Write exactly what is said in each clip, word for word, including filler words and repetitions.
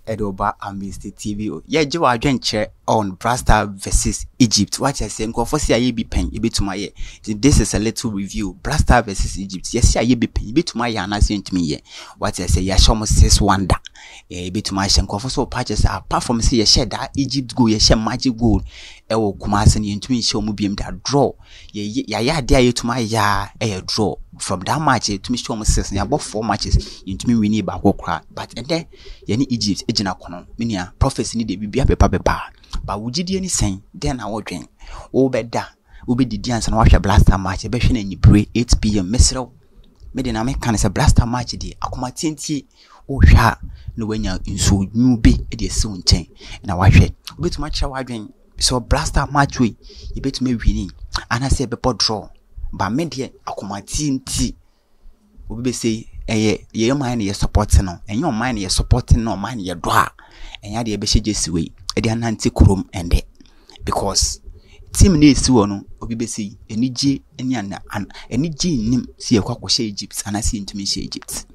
Edoba Amistytv. Yeah, Joe adventure on BlackStar versus Egypt. What I say, go for see a be pen, you be to my this is a little review. BlackStar versus Egypt. Yes, I be pen, you be to my and I to me. What I say, yeah, show me says wonder. Yeah, be to my shank for so patches apart from say a shed that Egypt go, ye share magic gold. Ewo Kumasan into me show me beam that draw. Yeah, yeah, dare to my ya a draw. From that match to me show me says about four matches into me we need back cry. But and then ye Egypt ejina kono minia prophecy ni de bibia pepa pepa ba wugidi ani sen den na wodwen wo beda wo be didi ansa na wahwe BlackStar match be hwe na nyipre eight p m mesrew me de na me kan se BlackStar match di akoma tienti wo hwa no wanya nso nyube e de se wonchen na wahwe obetuma kira wadwen so BlackStar match we e betuma wini ana se be draw ba me de akoma tienti wo be say eye ye man ye support no enye man ye supporting no man ye do a enya de be hye we e de ananti krom ende because team na esiwo no obi be say enije eni ana enije nim si ye kwakwhye Egypt ana si ntumi hye Egypt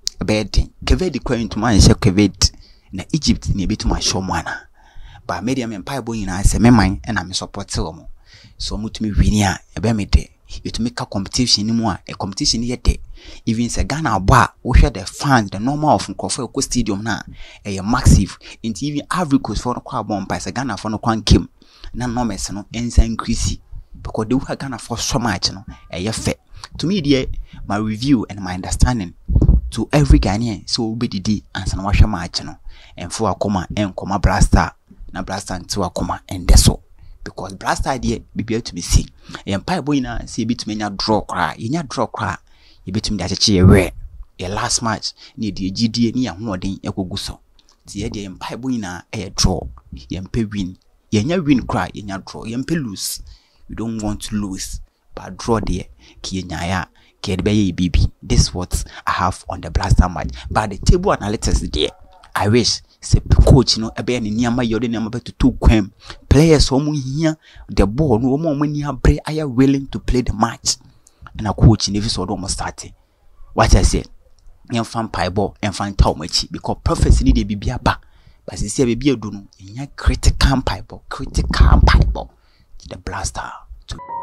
bed keved kwa ntuma hye keved na Egypt na ebetuma show mana ba media me pai bo nyina se me man na me support wo mo so mutumi wini a e be me de it make a competition anymore. A competition yet even say Ghana aba we share the fans the normal of Nkrofo Eko stadium na a massive into even Ivory Coast for no kwa bomb by Ghana for no kwan kim na no mess no ensa increase because they were Ghana for so much no a fair to me dear my review and my understanding to every Ghanaian so be the answer no washa match no and for akoma en koma BlackStar na BlackStar nti akoma and so because BlackStar dey be able to be see e mpa boy na see bit menya draw kra yenya draw kra e betum dey acheche we e last match na dey gidie ni ahoden ekogu so ti ye dey mpa boy na e draw ye mpa win yenya win kra yenya draw ye mpa lose we don't want to lose but draw there ki yenya ya ki dey be bibi this what I have on the BlackStar match but the table analytics there I wish se coach no ebe ne niama yode ne mabeto to kwam players omo hia the ball no omo mani abre are willing to play the match and a coach never so do start what I say yan fan pie ball and fan taw machi because prophecy ni de bibia ba but se bibia do no nya critical pie ball critical pie ball the BlackStar to